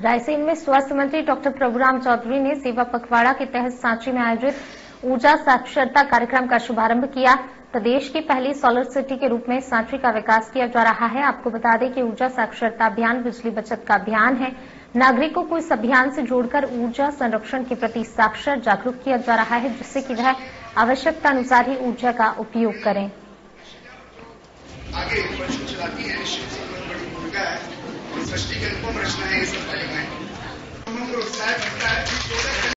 रायसेन में स्वास्थ्य मंत्री डॉक्टर प्रभुराम चौधरी ने सेवा पखवाड़ा के तहत सांची में आयोजित ऊर्जा साक्षरता कार्यक्रम का शुभारंभ किया। प्रदेश की पहली सोलर सिटी के रूप में सांची का विकास किया जा रहा है। आपको बता दें कि ऊर्जा साक्षरता अभियान बिजली बचत का अभियान है। नागरिकों को इस अभियान से जोड़कर ऊर्जा संरक्षण के प्रति साक्षर जागरूक किया जा रहा है, जिससे कि वह आवश्यकता अनुसार ही ऊर्जा का उपयोग करें। आगे प्रश्न चलाती है, निश्चित ही बड़ी भूमिका है। सृष्टि की अनुपम रचना है ये सब तालिकाएं। हम प्रोत्साहित करता है।